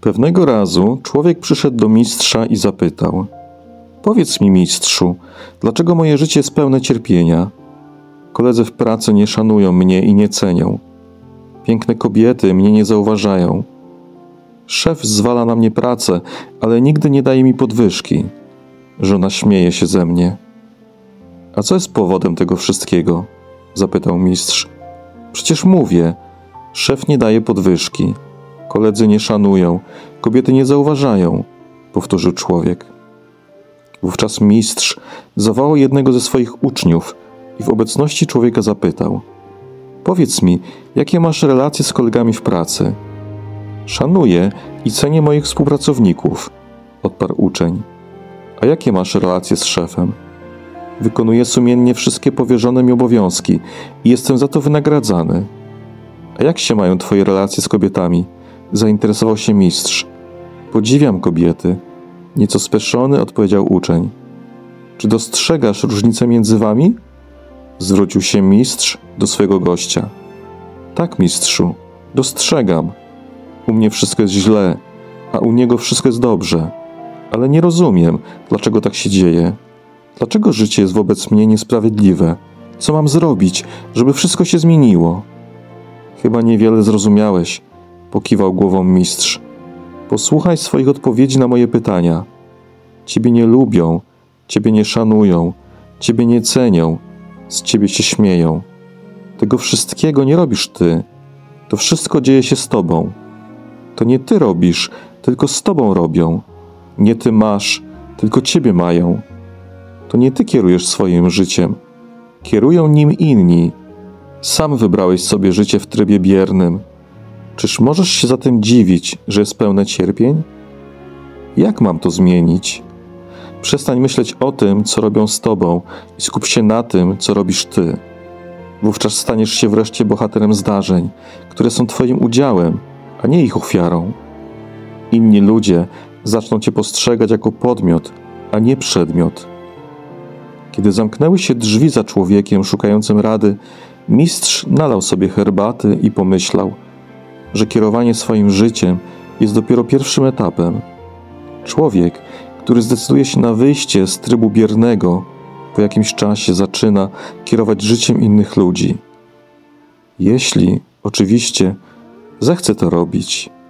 Pewnego razu człowiek przyszedł do mistrza i zapytał: „Powiedz mi, mistrzu, dlaczego moje życie jest pełne cierpienia? Koledzy w pracy nie szanują mnie i nie cenią. Piękne kobiety mnie nie zauważają. Szef zwala na mnie pracę, ale nigdy nie daje mi podwyżki. Żona śmieje się ze mnie”. „A co jest powodem tego wszystkiego?” zapytał mistrz. „Przecież mówię, szef nie daje podwyżki, koledzy nie szanują, kobiety nie zauważają”, powtórzył człowiek. Wówczas mistrz zawołał jednego ze swoich uczniów i w obecności człowieka zapytał: „Powiedz mi, jakie masz relacje z kolegami w pracy?” „Szanuję i cenię moich współpracowników”, odparł uczeń. „A jakie masz relacje z szefem?” „Wykonuję sumiennie wszystkie powierzone mi obowiązki i jestem za to wynagradzany”. „A jak się mają twoje relacje z kobietami?” zainteresował się mistrz. „Podziwiam kobiety”, nieco spieszony odpowiedział uczeń. „Czy dostrzegasz różnicę między wami?” zwrócił się mistrz do swojego gościa. „Tak, mistrzu, dostrzegam. U mnie wszystko jest źle, a u niego wszystko jest dobrze. Ale nie rozumiem, dlaczego tak się dzieje. Dlaczego życie jest wobec mnie niesprawiedliwe? Co mam zrobić, żeby wszystko się zmieniło?” „Chyba niewiele zrozumiałeś”, pokiwał głową mistrz. „Posłuchaj swoich odpowiedzi na moje pytania. Ciebie nie lubią, ciebie nie szanują, ciebie nie cenią, z ciebie się śmieją. Tego wszystkiego nie robisz ty. To wszystko dzieje się z tobą. To nie ty robisz, tylko z tobą robią. Nie ty masz, tylko ciebie mają. To nie ty kierujesz swoim życiem. Kierują nim inni. Sam wybrałeś sobie życie w trybie biernym. Czyż możesz się zatem dziwić, że jest pełne cierpień? Jak mam to zmienić? Przestań myśleć o tym, co robią z tobą i skup się na tym, co robisz ty. Wówczas staniesz się wreszcie bohaterem zdarzeń, które są twoim udziałem, a nie ich ofiarą. Inni ludzie zaczną cię postrzegać jako podmiot, a nie przedmiot”. Kiedy zamknęły się drzwi za człowiekiem szukającym rady, mistrz nalał sobie herbaty i pomyślał, że kierowanie swoim życiem jest dopiero pierwszym etapem. Człowiek, który zdecyduje się na wyjście z trybu biernego, po jakimś czasie zaczyna kierować życiem innych ludzi. Jeśli, oczywiście, zechce to robić.